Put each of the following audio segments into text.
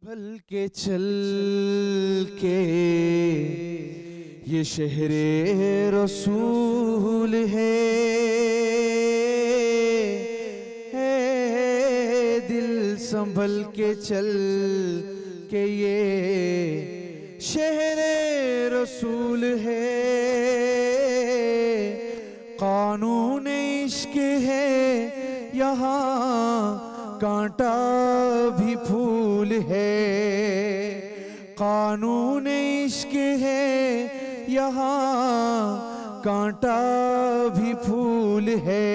भल के चल के ये शहरे रसूल है दिल संभल के चल के ये शहरे रसूल है। कानून इश्क है यहाँ कांटा भी फूल है। कानून इश्क है यहाँ कांटा भी फूल है।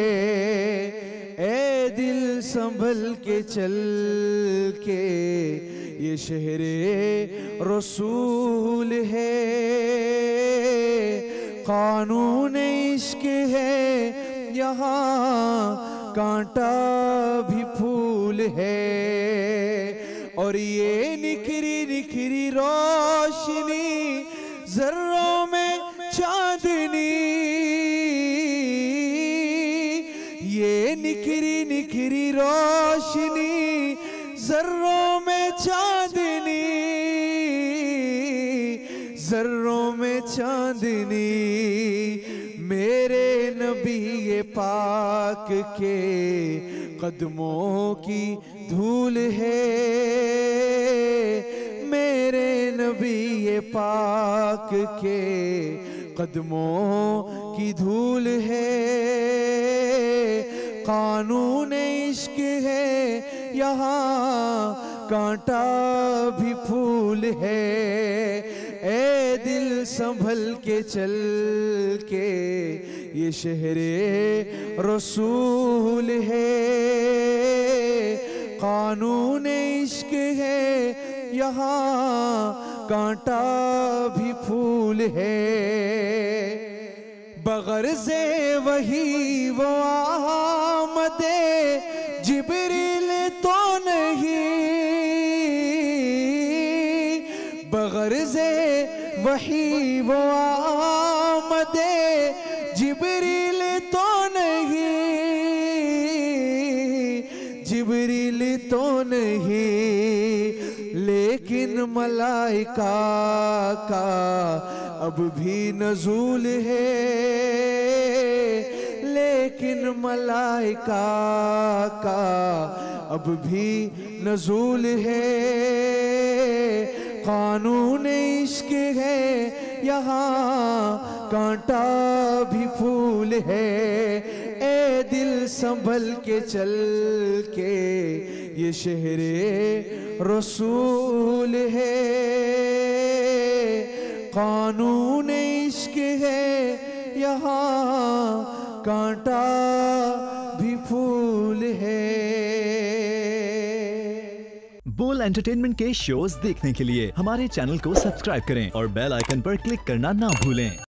ए दिल संभल के चल के ये शहरे रसूल है। कानून इश्क है यहाँ कांटा भी फूल है। और ये निखरी निखरी रोशनी जर्रों में चांदनी, ये निखरी निखरी रोशनी जर्रों में चांदनी, जर्रों में चांदनी मेरे नबी ये पाक के कदमों की धूल है। मेरे नबी ये पाक के कदमों की धूल है। कानून इश्क है यहाँ कांटा भी फूल है। ए दिल संभल के चल के ये शहरे रसूल है। कानून इश्क है यहाँ कांटा भी फूल है। बग़र से वही वो आमदे जिब्रील तो नहीं, बग़र से वही वो आमदे जिब्रील तो नहीं, जिब्रील तो नहीं, लेकिन मलाइका का अब भी नज़ूल है। लेकिन मलाइका का अब भी नज़ूल है। कानून इश्क है यहाँ कांटा भी फूल है। ए दिल संभल के चल के ये शहरे रसूल है। कानून इश्क है यहाँ कांटा भी फूल है। बोल एंटरटेनमेंट के शोज देखने के लिए हमारे चैनल को सब्सक्राइब करें और बेल आइकन पर क्लिक करना ना भूलें।